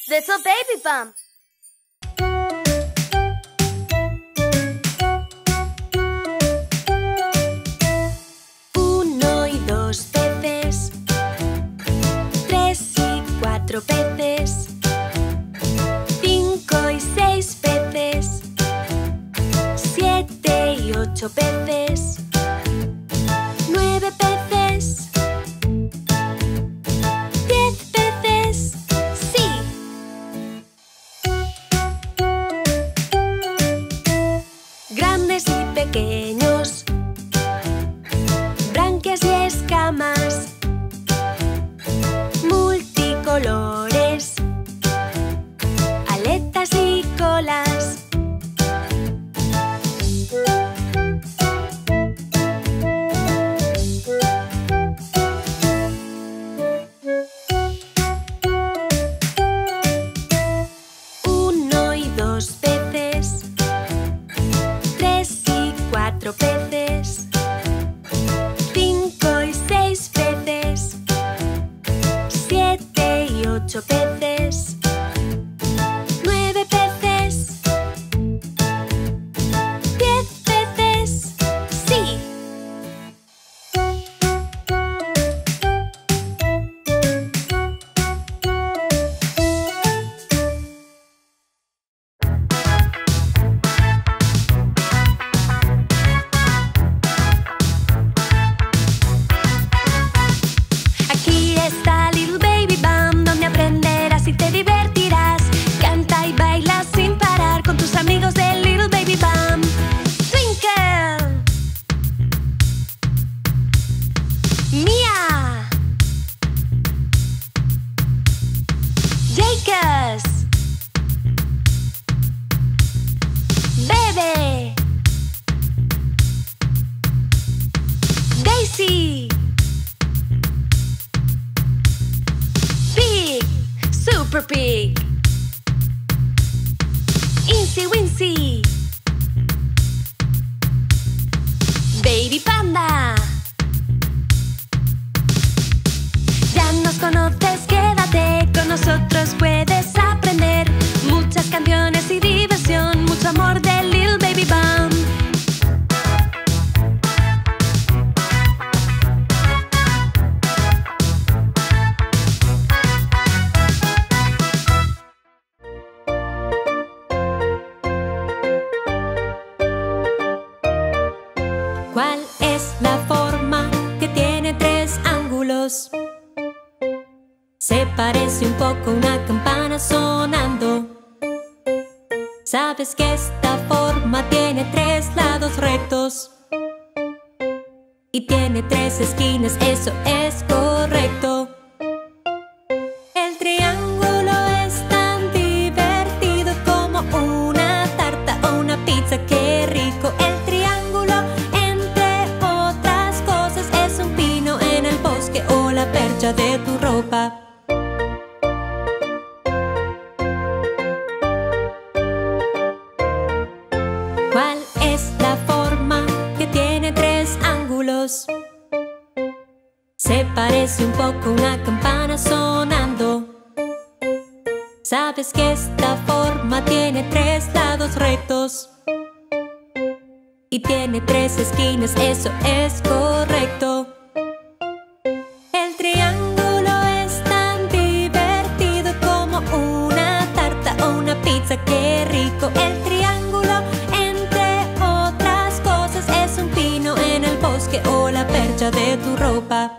Little Baby Bump. Uno y dos peces, tres y cuatro peces, cinco y seis peces, siete y ocho peces, nueve peces, 10 peces, sí. Grandes y pequeños, branquias y escamas, multicolores, aletas y colas. Uno y dos peces, tres y cuatro peces, cinco y seis peces, siete y ocho peces, nueve peces, 10 peces, sí. Aquí está Little Baby Bump, donde aprenderás y te divertirás. Canta y baila sin parar con tus amigos de Little Baby Bump. Twinkle, Mia, Jacobs, Bebe, Daisy, Pig, Super Pig, Incy Wincy, Baby Panda. Ya nos conoces, quédate con nosotros, puedes aprender muchas canciones y diversión, mucho amor de Little Baby Bump. ¿Cuál es la forma que tiene tres ángulos? Se parece un poco a una campana sonando. ¿Sabes que esta forma tiene tres lados rectos? Y tiene tres esquinas, eso es correcto. El triángulo es tan divertido como una tarta o una pizza, qué rico. El triángulo, entre otras cosas, es un pino en el bosque o la percha de tu ropa. ¿Cuál es la forma que tiene tres ángulos? Se parece un poco a una campana sonando. ¿Sabes que esta forma tiene tres lados rectos? Y tiene tres esquinas, eso es correcto. El triángulo es tan divertido como una tarta o una pizza, qué rico. El triángulo, entre otras cosas, es un pino en el bosque o la percha de tu ropa.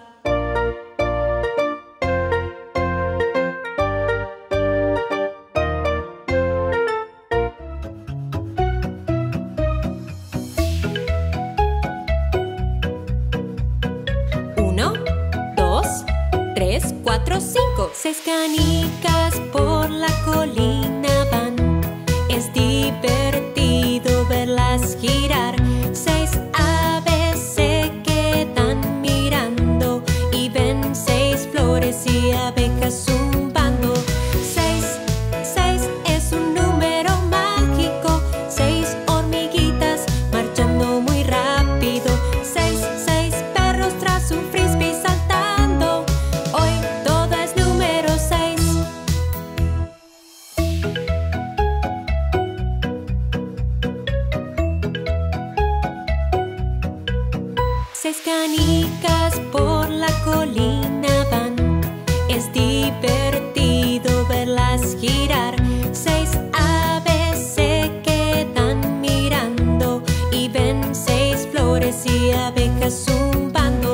Uno, dos, tres, cuatro, cinco. Seis canicas por la colina van. Es divertido verlas girar. Seis aves se quedan mirando y ven seis flores y abejas zumbando. Seis, seis es un número mágico. Seis hormiguitas marchando muy rápido. Seis, seis perros tras un frisbee saltando. Hoy todo es número seis. Es divertido verlas girar. 6 aves se quedan mirando y ven 6 flores y abejas zumbando.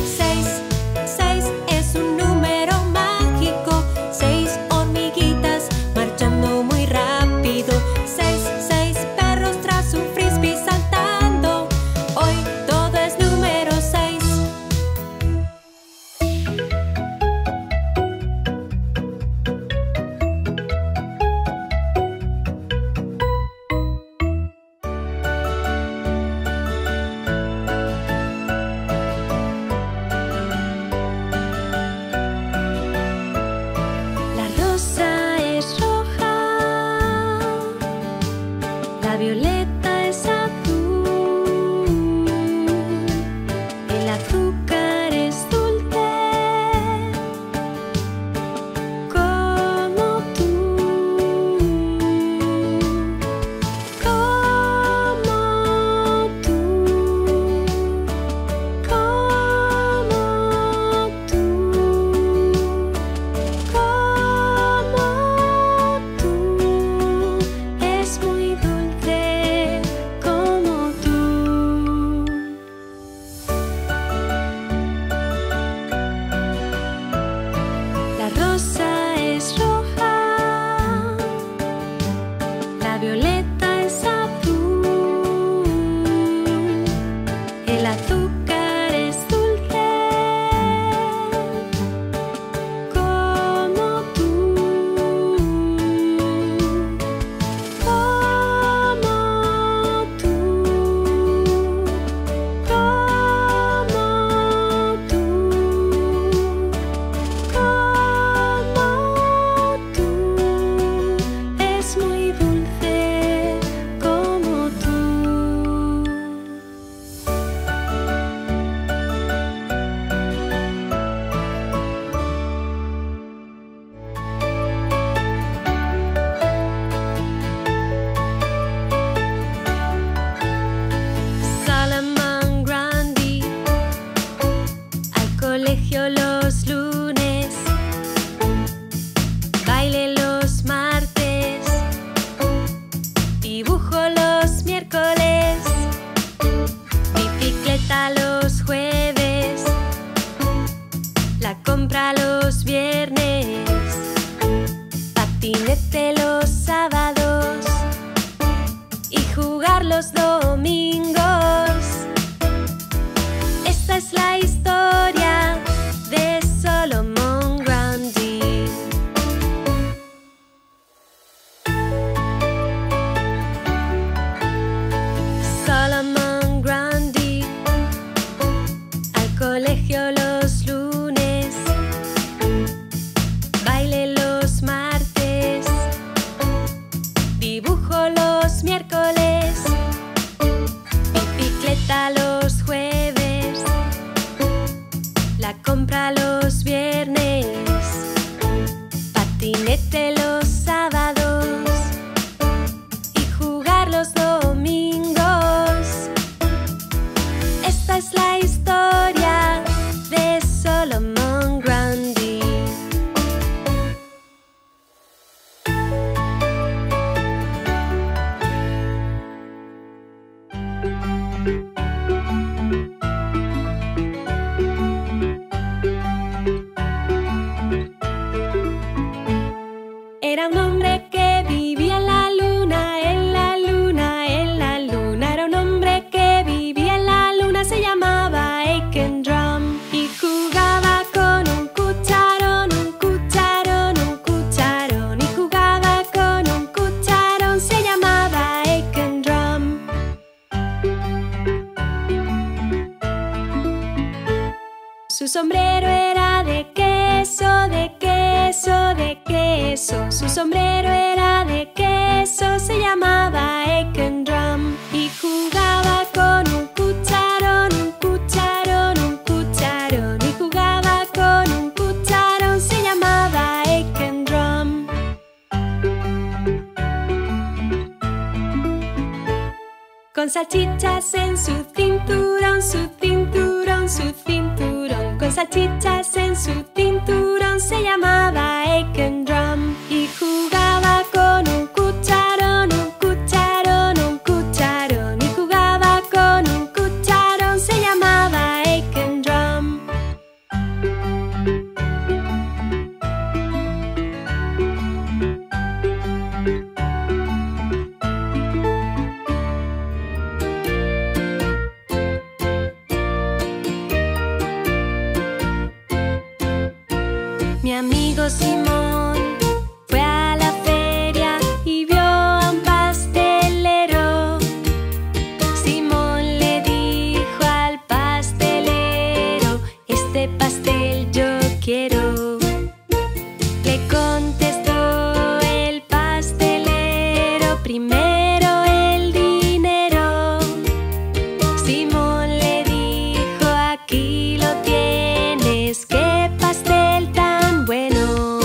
6 es un número mágico. 6 hormiguitas marchando muy rápido. 6 perros tras un frisbee saltando. Hoy todo es número 6. La rosa es roja, la violeta es azul, el azúcar es dulce, como tú, como tú, como tú, es muy dulce como tú. La rosa es roja, la violeta es azul, el azúcar es dulce, como tú, como tú, como tú, es muy dulce como tú. Solomon Grundy al colegio los lunes, baile los martes, dibujo los miércoles, bicicleta los jueves, la compra los viernes, patinete los sábados y jugar los domingos. Esta es la historia de Solomon Grundy. Solomon Grundy al colegio los lunes, baile los martes, dibujo los miércoles, bicicleta los jueves, la compra los viernes, patinete los sábados y jugar los domingos. Esta es la historia de Solomon Grundy. Era un hombre que vivía en la luna, en la luna, en la luna. Era un hombre que vivía en la luna, se llamaba Aiken Drum. Y jugaba con un cucharón, un cucharón, un cucharón. Y jugaba con un cucharón, se llamaba Aiken Drum. Su sombrero era de queso, de queso, de queso. Su sombrero era de queso, se llamaba Aiken Drum. Y jugaba con un cucharón, un cucharón, un cucharón. Y jugaba con un cucharón, se llamaba Aiken Drum. Con salchichas en su cinturón, su cinturón, su cinturón. Con salchichas en su cinturón, se llamaba Aiken Drum y jugaba con un cucharón, un cucharón, un cucharón. Y jugaba con un cucharón, se llamaba Aiken Drum. Mi amigo Simón fue a la feria y vio a un pastelero. Simón le dijo al pastelero: este pastel yo quiero. Le contestó el pastelero: primero el dinero. Simón le dijo: aquí lo tienes, qué pastel tan bueno.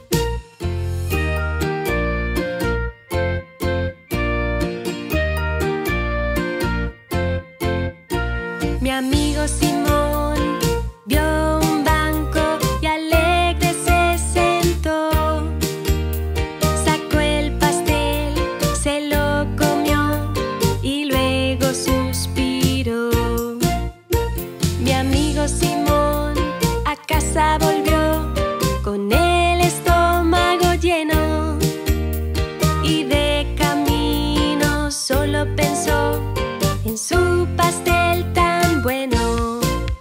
Mi amigo Simón vio un banco y alegre se sentó. Sacó el pastel, se lo comió y luego suspiró. Mi amigo Simón a casa volvió con el estómago lleno y de camino solo pensó en su pastel tan bueno.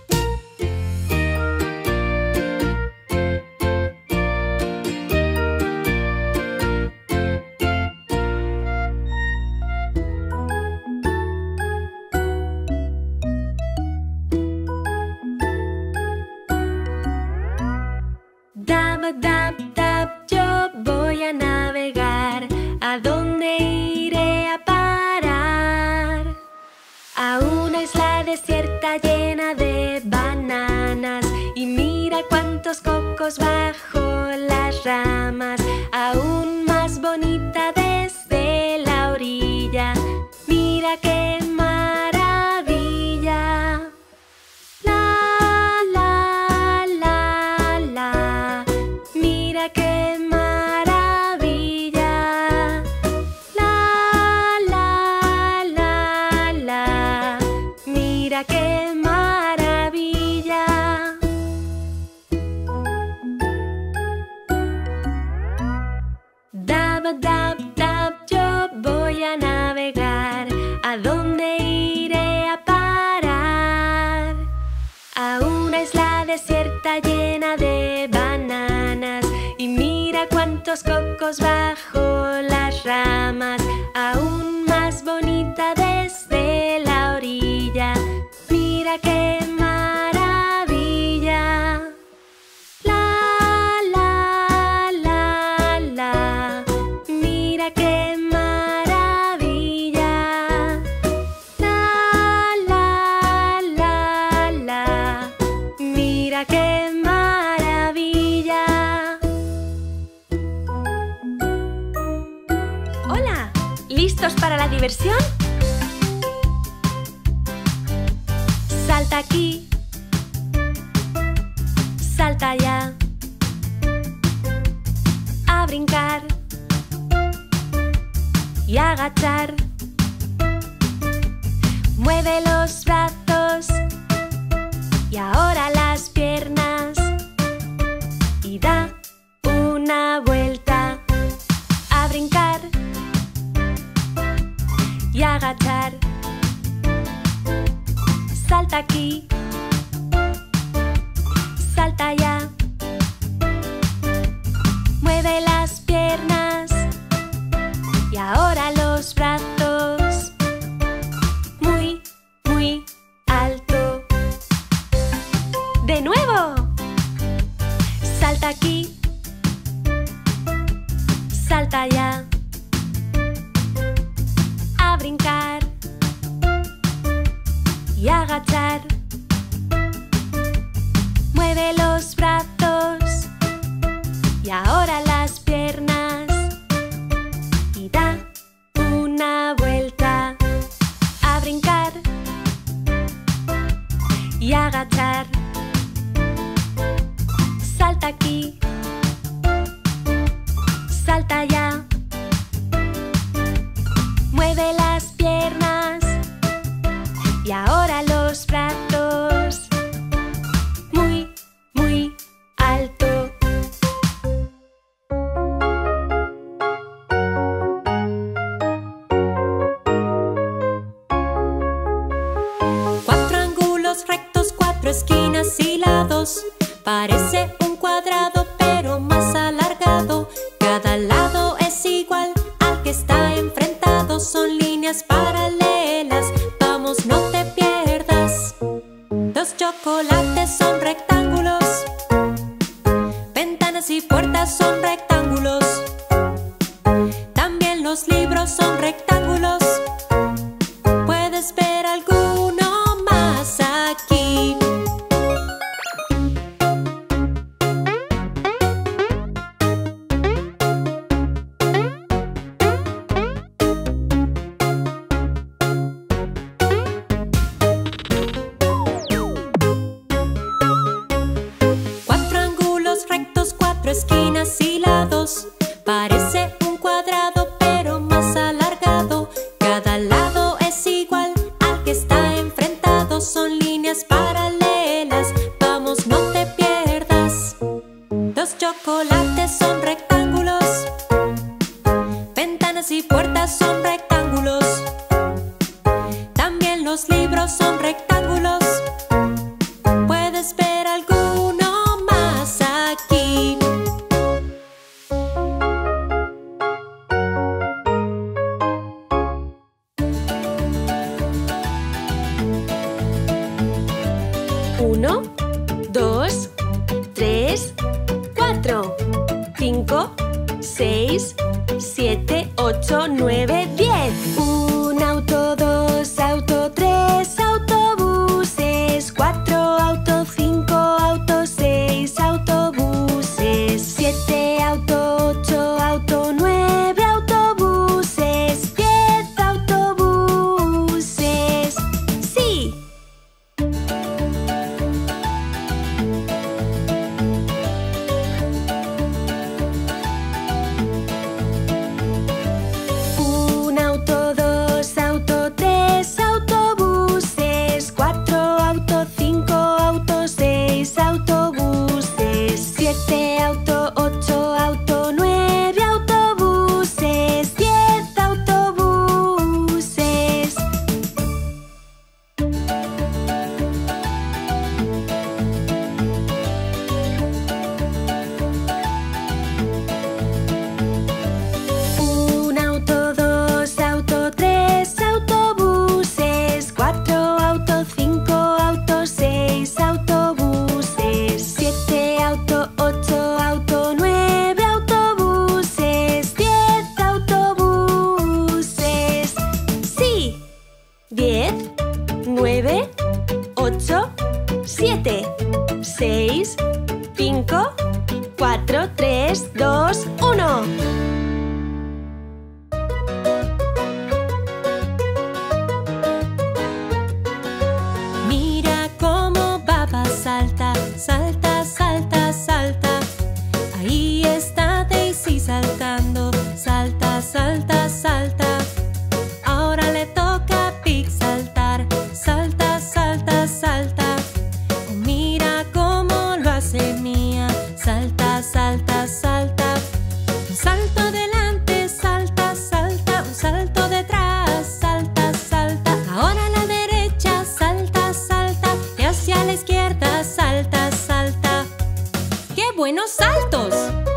Dab, dab, dab, yo voy a navegar. ¿A dónde iré a parar? A una isla desierta llena de bananas. Y mira cuántos cocos bajo las ramas. Aún más bonita desde la orilla. Mira qué maravilla. La, la, la, la. Mira qué maravilla. La, la, la, la. Mira qué maravilla. Dab, dab, dab, yo voy a navegar. ¿A dónde iré a parar? A una isla desierta llena de bananas. Y mira cuántos cocos bajo las ramas. Aún más bonita desde la orilla. Mira qué maravilla. La, la, la, la. Mira qué maravilla. La, la, la, la. Mira qué maravilla. Hola, ¿listos para la diversión? Salta aquí, salta allá, a brincar y agachar. Mueve los brazos y ahora las piernas y da una vuelta, a brincar y agachar. Salta aquí, salta allá, mueve las piernas y ahora los brazos muy, muy alto. ¡De nuevo! Salta aquí, salta allá, a brincar y agachar. Mueve los brazos y ahora las piernas y da una vuelta, a brincar y agachar. Salta aquí, lados. Parece un cuadrado pero más alargado. Cada lado es igual al que está enfrentado. Son líneas paralelas, vamos, no te pierdas. Los chocolates son rectángulos. Ventanas y puertas son rectángulos. También los libros son rectángulos. ¿Puedes ver alguno más aquí? Cuatro ángulos rectos, cuatro esquinas y lados. Parece un cuadrado pero más alargado. Cada lado es igual al que está enfrentado. Son líneas paralelas, vamos, no te pierdas. Los chocolates son rectángulos. Ventanas y puertas son rectángulos. También los libros son rectángulos. ¿Puedes ver alguno más aquí? Uno, dos, tres, cuatro, cinco, seis, siete, ocho, nueve, 10. Un auto, dos auto, tres autobuses, cuatro auto, cinco auto, seis autobuses, siete auto, ocho auto, nueve autobuses, 10 autobuses. ¡Sí! Un auto, dos auto, tres autobuses, cuatro auto, cinco auto, seis autobuses, siete auto, ocho auto, nueve autobuses, 10 autobuses. Un auto, dos auto, tres autobuses, cuatro auto, cinco auto, seis autobuses, siete auto, ocho auto, nueve autobuses, 10 autobuses. ¡Sí! 10, 9, 8, 7, 6, 5, 4, 3, 2, 1. Mira cómo Baba salta, salta, salta, salta. Ahí está Daisy saltando, salta, salta, salta. Ahora le toca a Pig saltar, salta, salta, salta. Oh, mira cómo lo hace Mía, salta, salta, salta. Un salto adelante, salta, salta. Un salto detrás, salta, salta. Ahora a la derecha, salta, salta. Y hacia la izquierda, salta, salta. ¡Qué buenos saltos!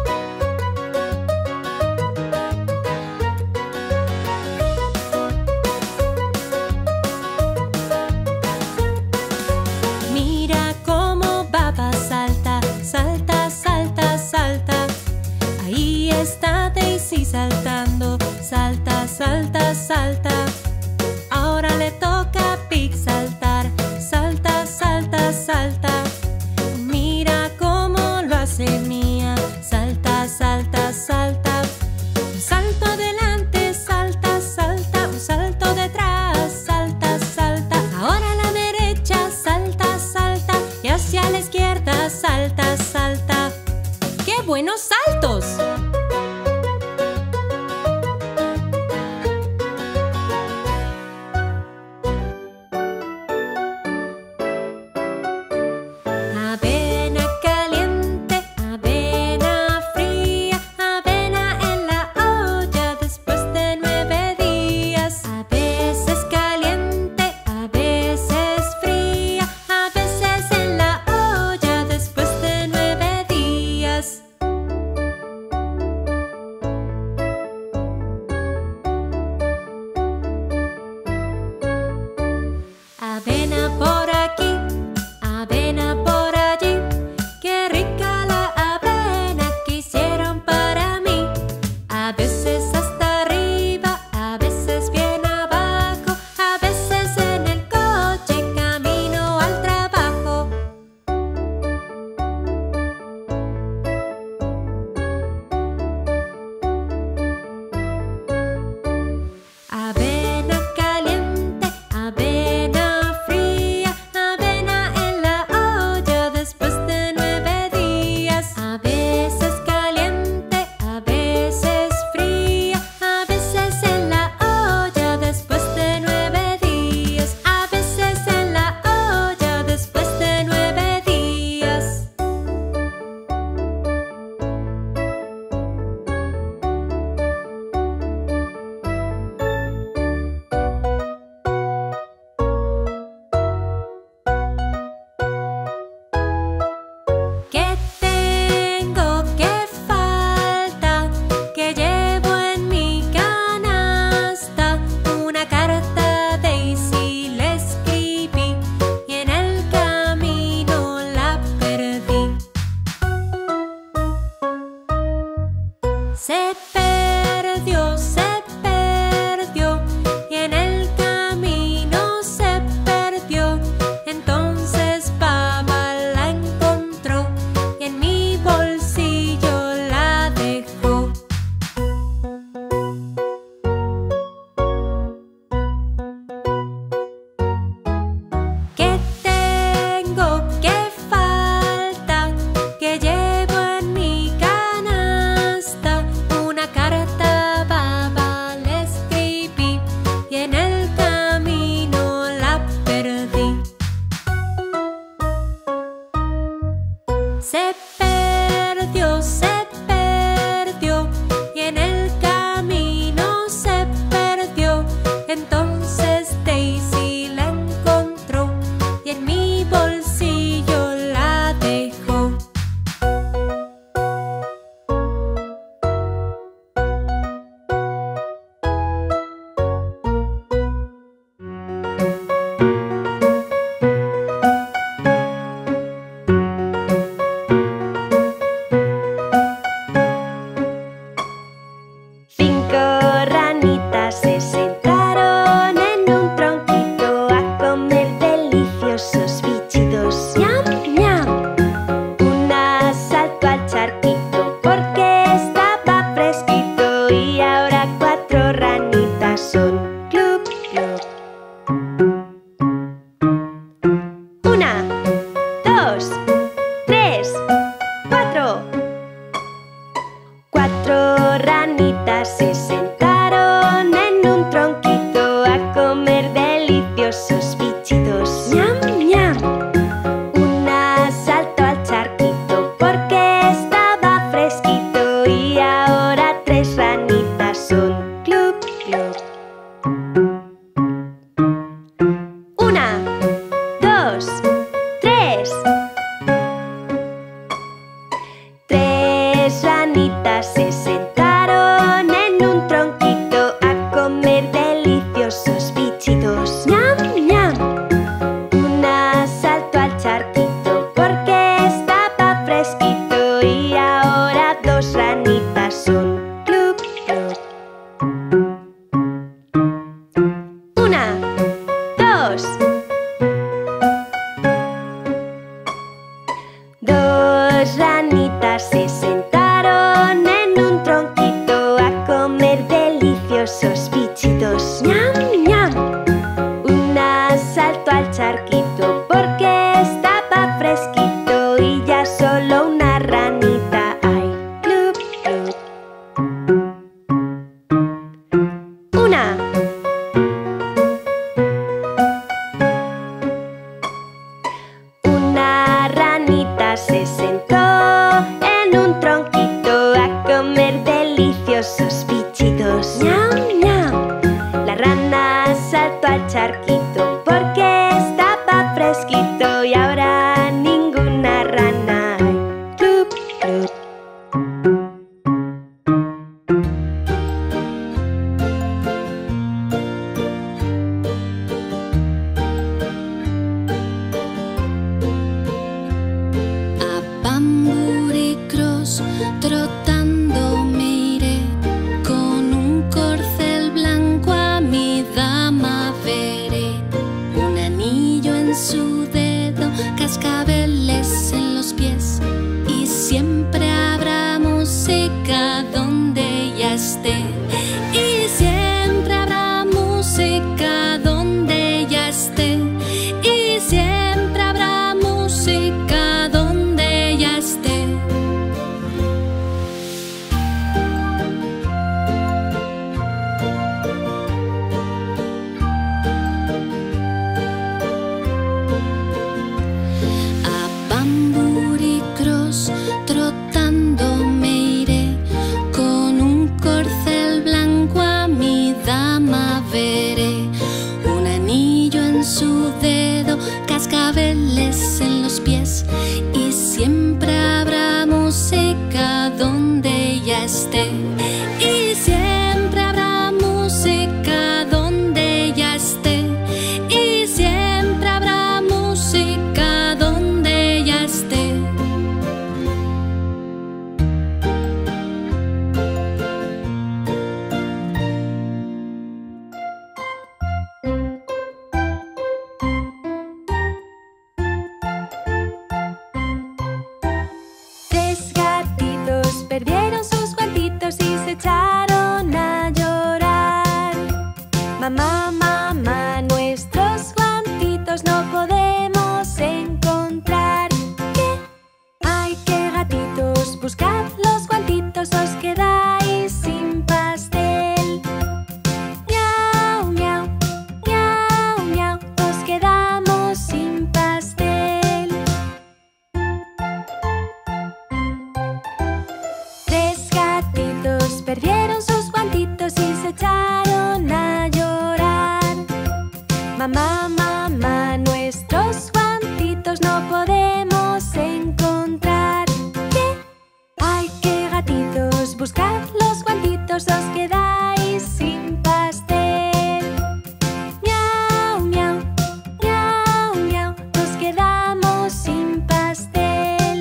Mira cómo Baba salta, salta, salta, salta. Ahí está Daisy saltando, salta, salta, salta. Ahora le toca a Pig saltar, salta, salta, salta. Mira cómo lo hace Mía, salta, salta, salta. Un salto adelante, salta, salta. Un salto detrás, salta, salta. Ahora a la derecha, salta, salta. Y hacia la izquierda, salta, salta. ¡Qué buenos saltos! Avena caliente, avena fría, avena en la olla después de 9 días. A veces caliente, a veces fría, a veces en la olla después Se perdió, y en el camino se perdió. Entonces papá la encontró y en mi bolsillo la dejó. ¿Qué tengo? ¿Qué falta? ¿Qué llevo en mi canasta? Una carta a papá le escribí y en el camino la perdí. Se perdió, y en el camino se perdió. Entonces Daisy la encontró y en mi bolsillo la dejó. Cinco ranitas se sentaron en un tronquito a comer deliciosos bichitos. ¡Ñam, ñam! Una saltó al charquito porque estaba fresquito y ahora 4 ranitas son. ¡Clup, clup! 1, 2, 3, 4. 4 ranitas se sentaron en un tronquito a comer deliciosos bichitos. ¡Ñam, ñam! Una saltó al charquito porque estaba fresquito y ahora 3 ranitas son. ¡Clup, clup! 1, 2, 3. 3 ranitas se sentaron en un tronquito a comer deliciosos bichitos. ¡Ñam, ñam! Una saltó al charquito porque estaba fresquito y ahora 2 ranitas son. ¡Clup, clup! 1, 2. 2 ranitas se sentaron en un tronquito a comer deliciosos bichitos. ¡Ñam, ñam! Una saltó al charquito porque estaba fresquito y ya solo una ranita hay. ¡Clup, clup! 1. 1 ranita se sentó en un tronquito a comer deliciosos bichitos. ¡Ñam, ñam! La rana saltó al charquito porque estaba fresquito y ahora ninguna rana hay. ¡Clup, clup! 1, perdieron sus guantitos y se echaron a llorar. Mamá, mamá, nuestros guantitos no podemos encontrar. ¿Qué? ¡Ay, qué gatitos! Buscad los guantitos, os quedáis sin pastel. Miau, miau, miau, miau, nos quedamos sin pastel.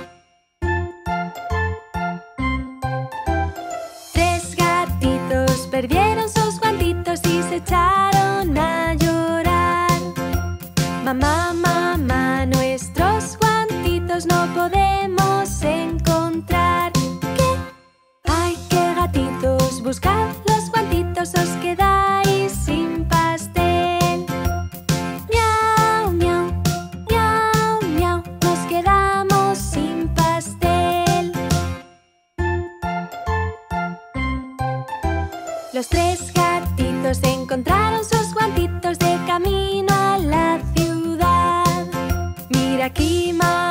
3 gatitos perdieron sus guantitos y se echaron a llorar. Mamá, mamá, nuestros guantitos no podemos encontrar. ¿Qué? ¡Ay, qué gatitos! Buscad los guantitos, os quedáis sin pastel. Miau, miau, miau, miau, nos quedamos sin pastel. Los 3 gatitos encontraron sus guantitos de camino a la ciudad. Mira aquí,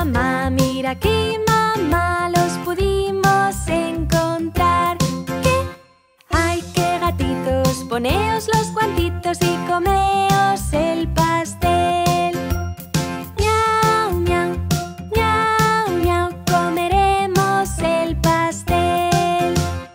mamá, los pudimos encontrar. ¿Qué? ¡Ay, qué gatitos! Poneos los guantitos y comeos el pastel. Miau, miau, miau, miau, comeremos el pastel.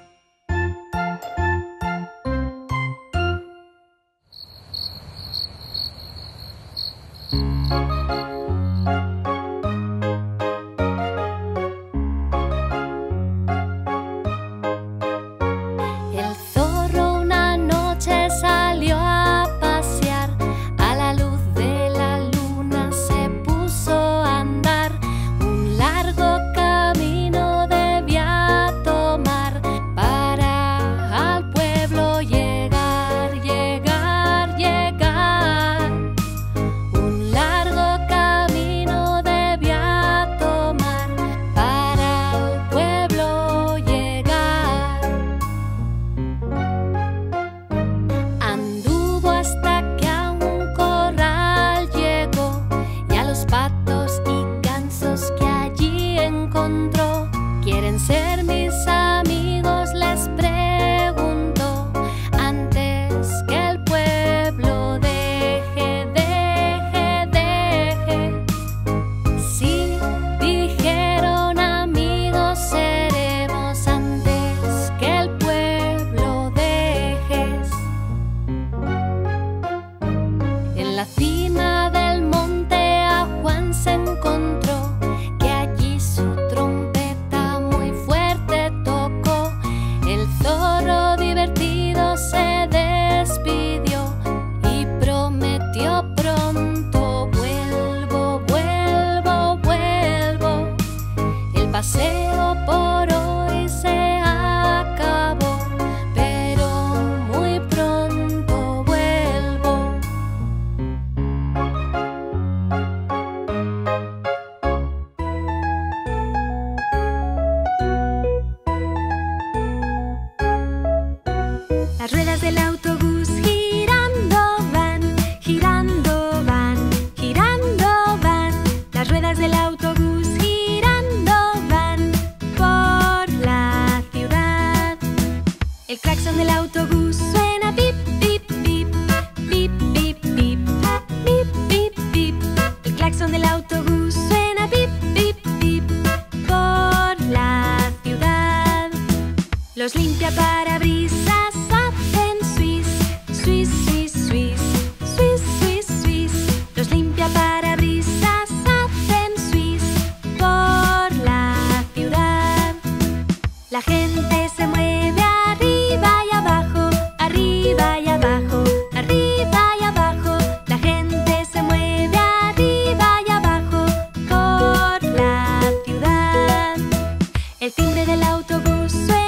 El zorro una noche salió a pasear. A la luz de la luna se puso a andar. Un largo camino debía tomar para al pueblo llegar, llegar, llegar. Un largo camino debía tomar para al pueblo llegar. Anduvo hasta que a un corral llegó y a los patos y gansos que allí encontró. ¿Quieren ser mis amigos?, les preguntó. Antes que el pueblo deje, deje, deje. Sí, dijeron, amigos seremos antes que el pueblo dejes. En la cima del monte a Juan se encontró, que allí su trompeta muy fuerte tocó. El zorro divertido se despidió y prometió pronto: vuelvo, vuelvo, vuelvo. El paseo por hoy se acabó, pero muy pronto vuelvo. Las ruedas del autobús girando van, girando van, girando van. Las ruedas del autobús girando van por la ciudad. El claxon del autobús suena pip, pip, pip, pip, pip, pip, pip, pip, pip. El claxon del autobús suena pip, pip, pip por la ciudad. Los limpiaparabrisas hacen swish, swish, swish, swish, swish, swish, swish. Los limpiaparabrisas hacen swish por la ciudad. La gente se mueve arriba y abajo, arriba y abajo, arriba y abajo. La gente se mueve arriba y abajo por la ciudad. El timbre del autobús suena